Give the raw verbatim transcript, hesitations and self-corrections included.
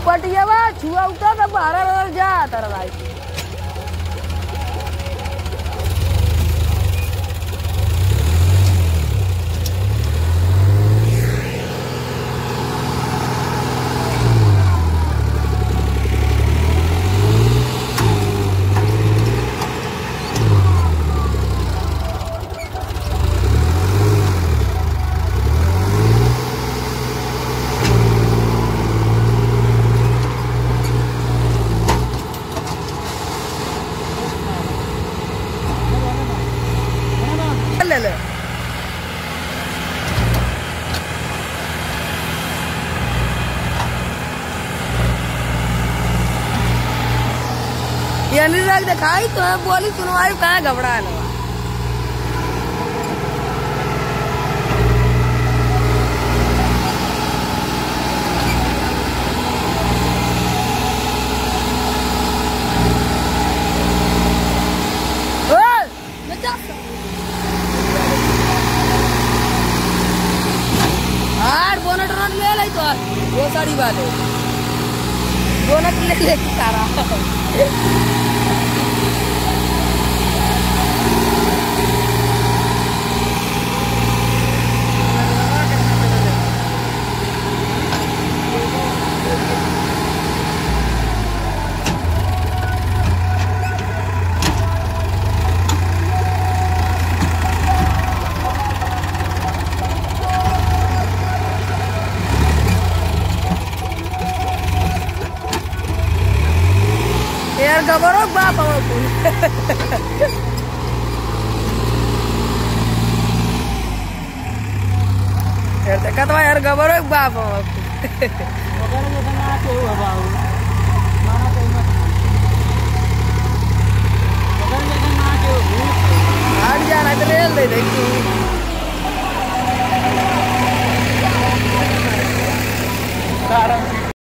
पटिया बा छुआ उठा तो बाहर जा तारा भाई ले ले ये अनुराग दिखाई तो है बोली सुनवाई कहाँ घबरा है ना बोनट रन ले लाई तो वो सारी बात है बोनट ले ले सारा यार गबरो बाप यार देखत बा यार गबरो बाप हट जा ना रेल दे देखी